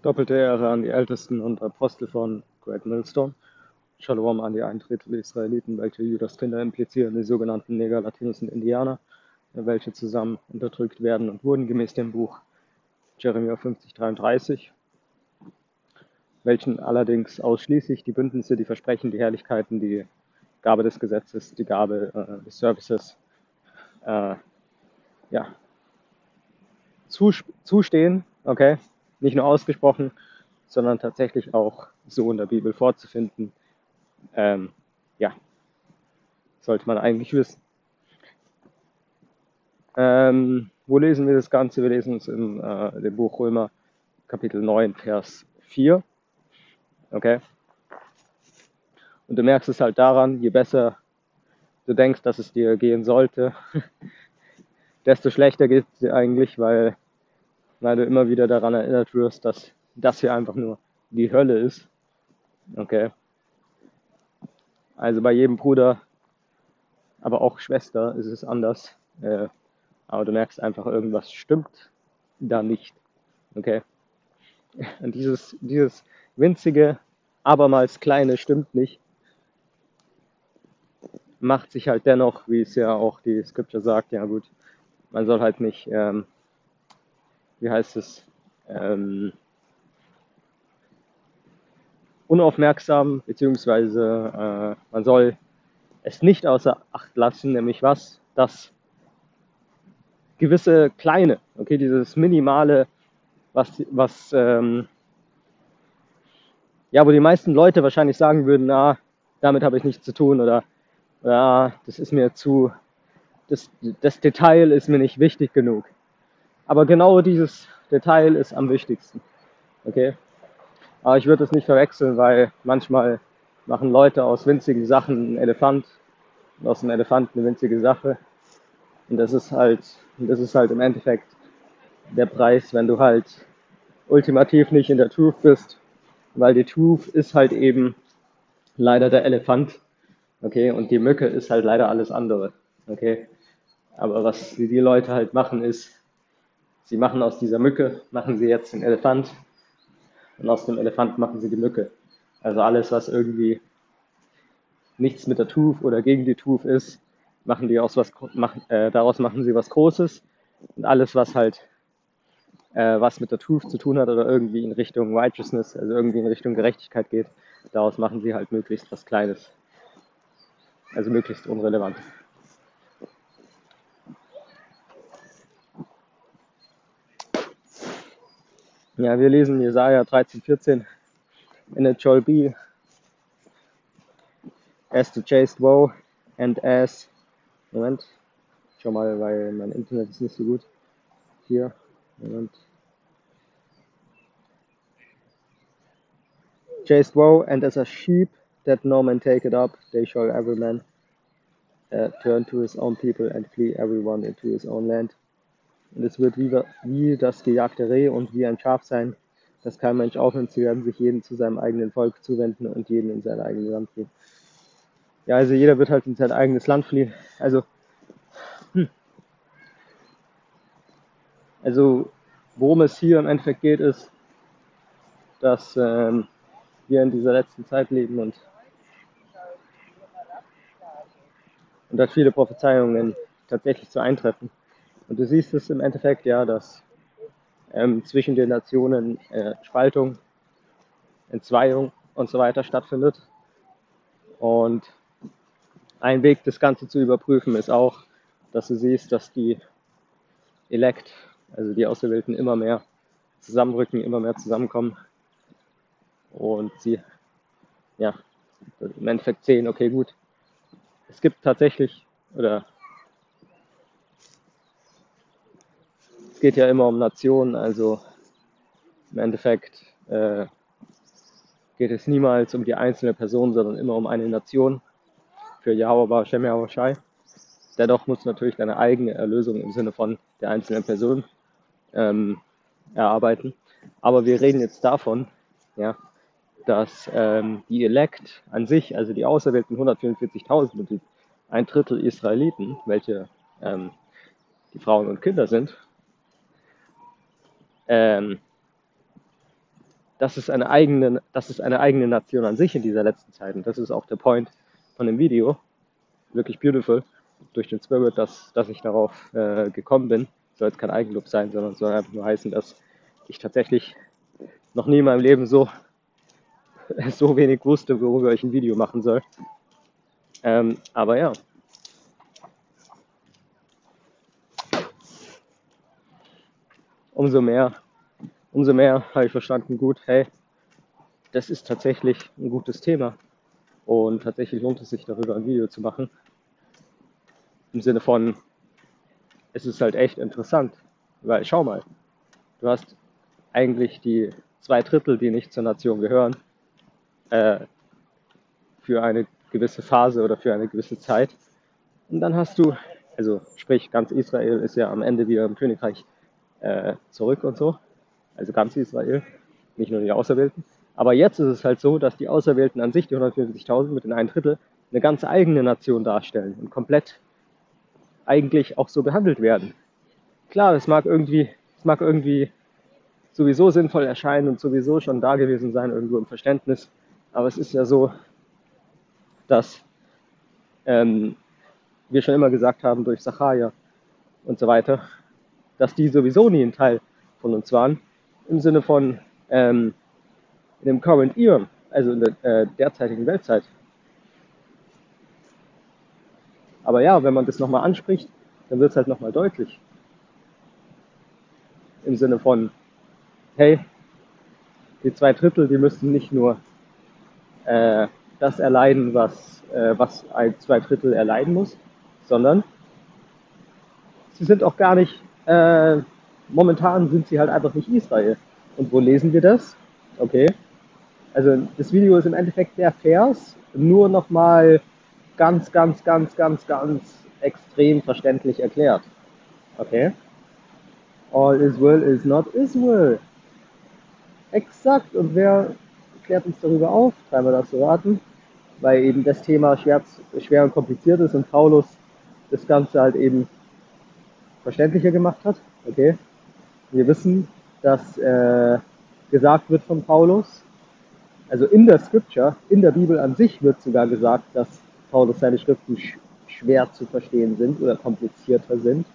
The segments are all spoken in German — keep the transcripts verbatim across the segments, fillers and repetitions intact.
Doppelte Ehre an die Ältesten und Apostel von Great Millstone. Shalom an die ein Drittel Israeliten, welche Judas Kinder implizieren, die sogenannten Neger, Latinos und Indianer, welche zusammen unterdrückt werden und wurden gemäß dem Buch Jeremia fünfzig dreiunddreißig, welchen allerdings ausschließlich die Bündnisse, die Versprechen, die Herrlichkeiten, die Gabe des Gesetzes, die Gabe äh, des Services äh, ja, zustehen, okay, nicht nur ausgesprochen, sondern tatsächlich auch so in der Bibel vorzufinden. Ähm, ja, sollte man eigentlich wissen. Ähm, wo lesen wir das Ganze? Wir lesen es in äh, dem Buch Römer, Kapitel neun, Vers vier. Okay? Und du merkst es halt daran, je besser du denkst, dass es dir gehen sollte, desto schlechter geht es dir eigentlich, weil, weil du immer wieder daran erinnert wirst, dass das hier einfach nur die Hölle ist. Okay? Also bei jedem Bruder, aber auch Schwester ist es anders. Äh, aber du merkst einfach, irgendwas stimmt da nicht. Okay? Und dieses, dieses winzige, abermals kleine stimmt nicht, macht sich halt dennoch, wie es ja auch die Scripture sagt, ja gut, man soll halt nicht, ähm, wie heißt es, ähm, unaufmerksam, beziehungsweise äh, man soll es nicht außer Acht lassen, nämlich was? Das gewisse kleine, okay, dieses minimale, was, was ähm, ja, wo die meisten Leute wahrscheinlich sagen würden, na, damit habe ich nichts zu tun oder ja, das ist mir zu, das, das Detail ist mir nicht wichtig genug. Aber genau dieses Detail ist am wichtigsten, okay? Aber ich würde das nicht verwechseln, weil manchmal machen Leute aus winzigen Sachen einen Elefant und aus einem Elefant eine winzige Sache. Und das ist halt, das ist halt im Endeffekt der Preis, wenn du halt ultimativ nicht in der Truth bist, weil die Truth ist halt eben leider der Elefant, okay, und die Mücke ist halt leider alles andere, okay. Aber was die Leute halt machen ist, sie machen aus dieser Mücke, machen sie jetzt den Elefant und aus dem Elefant machen sie die Mücke. Also alles, was irgendwie nichts mit der Truth oder gegen die Truth ist, machen die aus was, machen, äh, daraus machen sie was Großes und alles, was halt äh, was mit der Truth zu tun hat oder irgendwie in Richtung Righteousness, also irgendwie in Richtung Gerechtigkeit geht, daraus machen sie halt möglichst was Kleines, also möglichst unrelevant. Ja, wir lesen Jesaja dreizehn, vierzehn. And it shall be as the chaste woe and as, Moment, schau mal, weil mein Internet ist nicht so gut. Hier, Moment. Chaste woe and as a sheep that no man take it up, they shall every man uh, turn to his own people and flee everyone into his own land. Und es wird wie, wie das gejagte Reh und wie ein Schaf sein, dass kein Mensch aufnimmt, sie werden sich jeden zu seinem eigenen Volk zuwenden und jeden in sein eigenes Land fliehen. Ja, also jeder wird halt in sein eigenes Land fliehen. Also, hm. also worum es hier im Endeffekt geht, ist, dass ähm, wir in dieser letzten Zeit leben und, und dass viele Prophezeiungen tatsächlich so eintreffen. Und du siehst es im Endeffekt ja, dass ähm, zwischen den Nationen äh, Spaltung, Entzweiung und so weiter stattfindet. Und ein Weg, das Ganze zu überprüfen, ist auch, dass du siehst, dass die Elect, also die Auserwählten, immer mehr zusammenrücken, immer mehr zusammenkommen und sie ja, im Endeffekt sehen, okay, gut, es gibt tatsächlich, oder es geht ja immer um Nationen, also im Endeffekt äh, geht es niemals um die einzelne Person, sondern immer um eine Nation. Für Yahweh Hashem Yahweh Shai. Dennoch muss natürlich deine eigene Erlösung im Sinne von der einzelnen Person ähm, erarbeiten. Aber wir reden jetzt davon, ja, dass ähm, die Elect an sich, also die auserwählten hundertvierundvierzigtausend und die ein Drittel Israeliten, welche ähm, die Frauen und Kinder sind, ähm, das ist eine eigene, das ist eine eigene Nation an sich in dieser letzten Zeit. Und das ist auch der Point von dem Video. Wirklich beautiful. Durch den Spirit, dass, dass ich darauf äh, gekommen bin. Soll jetzt kein Eigenlob sein, sondern soll einfach nur heißen, dass ich tatsächlich noch nie in meinem Leben so, so wenig wusste, worüber ich ein Video machen soll. Ähm, aber ja. Umso mehr, umso mehr habe ich verstanden, gut, hey, das ist tatsächlich ein gutes Thema. Und tatsächlich lohnt es sich, darüber ein Video zu machen. Im Sinne von, es ist halt echt interessant. Weil, schau mal, du hast eigentlich die zwei Drittel, die nicht zur Nation gehören, äh, für eine gewisse Phase oder für eine gewisse Zeit. Und dann hast du, also sprich, ganz Israel ist ja am Ende wieder im Königreich äh, zurück und so. Also ganz Israel, nicht nur die Auserwählten. Aber jetzt ist es halt so, dass die Auserwählten an sich, die hundertvierundvierzigtausend mit den ein Drittel, eine ganz eigene Nation darstellen und komplett eigentlich auch so behandelt werden. Klar, es mag irgendwie, es mag irgendwie sowieso sinnvoll erscheinen und sowieso schon da gewesen sein, irgendwo im Verständnis. Aber es ist ja so, dass ähm, wir schon immer gesagt haben durch Sacharja und so weiter, dass die sowieso nie ein Teil von uns waren, im Sinne von ähm, in dem Current Era, also in der äh, derzeitigen Weltzeit. Aber ja, wenn man das nochmal anspricht, dann wird es halt nochmal deutlich. Im Sinne von, hey, die zwei Drittel, die müssten nicht nur äh, das erleiden, was, äh, was ein zwei Drittel erleiden muss, sondern sie sind auch gar nicht, äh, momentan sind sie halt einfach nicht Israel. Und wo lesen wir das? Okay, also das Video ist im Endeffekt der Vers, nur nochmal ganz, ganz, ganz, ganz, ganz extrem verständlich erklärt. Okay? All Israel is not Israel. Exakt. Und wer klärt uns darüber auf? Dreimal das zu raten. Weil eben das Thema schwer, schwer und kompliziert ist und Paulus das Ganze halt eben verständlicher gemacht hat. Okay? Wir wissen, dass äh, gesagt wird von Paulus, also in der Scripture, in der Bibel an sich wird sogar gesagt, dass Paulus seine Schriften sch schwer zu verstehen sind oder komplizierter sind.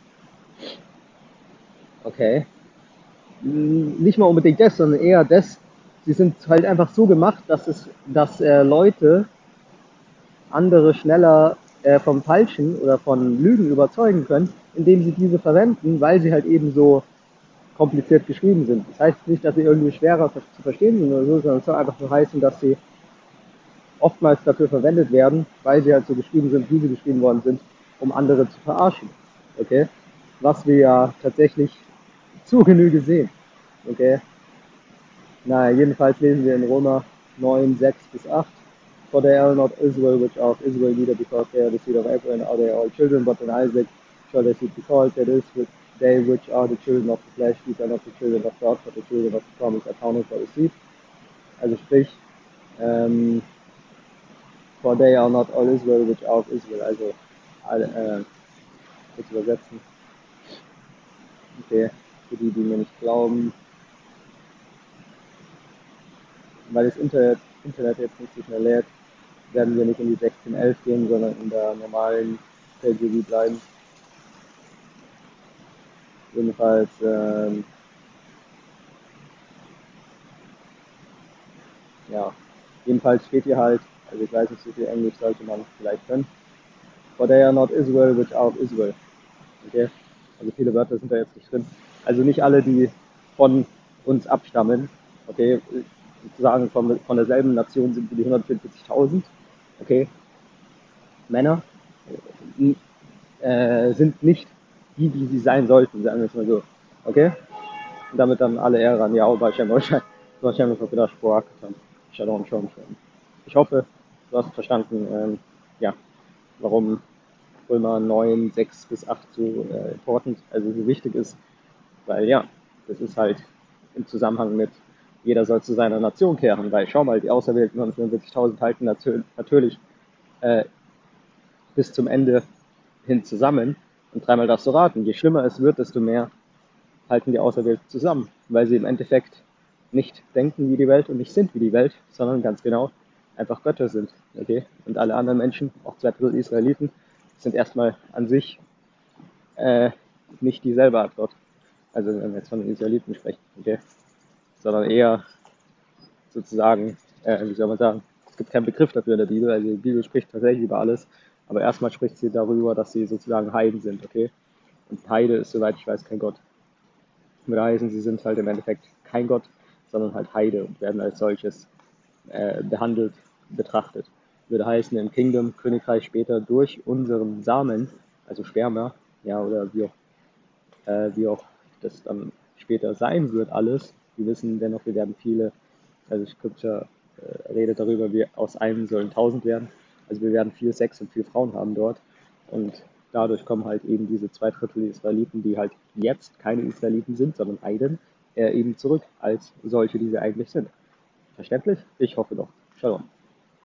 Okay. Nicht mal unbedingt das, sondern eher das, sie sind halt einfach so gemacht, dass es, dass äh, Leute andere schneller äh, vom Falschen oder von Lügen überzeugen können, indem sie diese verwenden, weil sie halt eben so kompliziert geschrieben sind. Das heißt nicht, dass sie irgendwie schwerer zu verstehen sind oder so, sondern es soll einfach nur heißen, dass sie oftmals dafür verwendet werden, weil sie halt so geschrieben sind, wie sie geschrieben worden sind, um andere zu verarschen. Okay? Was wir ja tatsächlich zur Genüge sehen. Okay? Naja, jedenfalls lesen wir in Römer neun, sechs bis acht. For they are not Israel, which are of Israel neither, because they are the seed of Abraham, are they all children, but in Isaac shall their seed be called. That is, they which are the children of the flesh, these are not the children of God, but the children of the promise are counted for the seed. Also sprich, ähm, for they are not all Israel, which are of Israel. Also, alle, äh, kurz übersetzen. Okay, für die, die mir nicht glauben. Weil das Internet, Internet jetzt nicht so schnell lädt, werden wir nicht in die sechzehn elf gehen, sondern in der normalen K J V bleiben. Jedenfalls, ähm, ja, jedenfalls steht hier halt, also ich weiß nicht, wie viel Englisch sollte man vielleicht können. For they are not Israel, which are of Israel. Okay? Also viele Wörter sind da jetzt nicht drin. Also nicht alle, die von uns abstammen, okay, sozusagen von, von derselben Nation sind wie die hundertvierundvierzigtausend, okay, Männer, äh, sind nicht die, die sie sein sollten, sagen wir es mal so, okay? Und damit dann alle Ehre an Yahweh, Shem, Shem, Shalom, Shalom. Ich hoffe, du hast verstanden, ähm, ja, warum Römer neun, sechs bis acht so äh, important, also so wichtig ist, weil ja, das ist halt im Zusammenhang mit jeder soll zu seiner Nation kehren, weil schau mal, die Auserwählten hundertvierundvierzigtausend halten natürlich äh, bis zum Ende hin zusammen und dreimal darfst du raten, je schlimmer es wird, desto mehr halten die Auserwählten zusammen, weil sie im Endeffekt nicht denken wie die Welt und nicht sind wie die Welt, sondern ganz genau einfach Götter sind. Okay? Und alle anderen Menschen, auch zwei Drittel Israeliten, sind erstmal an sich äh, nicht dieselbe Art Gott. Also wenn wir jetzt von den Israeliten sprechen, okay? Sondern eher sozusagen, äh, wie soll man sagen, es gibt keinen Begriff dafür in der Bibel, also die Bibel spricht tatsächlich über alles, aber erstmal spricht sie darüber, dass sie sozusagen Heiden sind, okay? Und Heide ist, soweit ich weiß, kein Gott. Würde heißen, sie sind halt im Endeffekt kein Gott, sondern halt Heide und werden als solches äh, behandelt, betrachtet. Würde heißen, im Kingdom, Königreich später durch unseren Samen, also Sperma, ja, oder wie auch, äh, wie auch das dann später sein wird, alles. Wir wissen dennoch, wir werden viele, also Scripture äh, redet darüber, wir aus einem sollen tausend werden. Also wir werden viel Sex und viel Frauen haben dort. Und dadurch kommen halt eben diese zwei Drittel Israeliten, die halt jetzt keine Israeliten sind, sondern Heiden, äh, eben zurück als solche, die sie eigentlich sind. Verständlich? Ich hoffe doch. Shalom.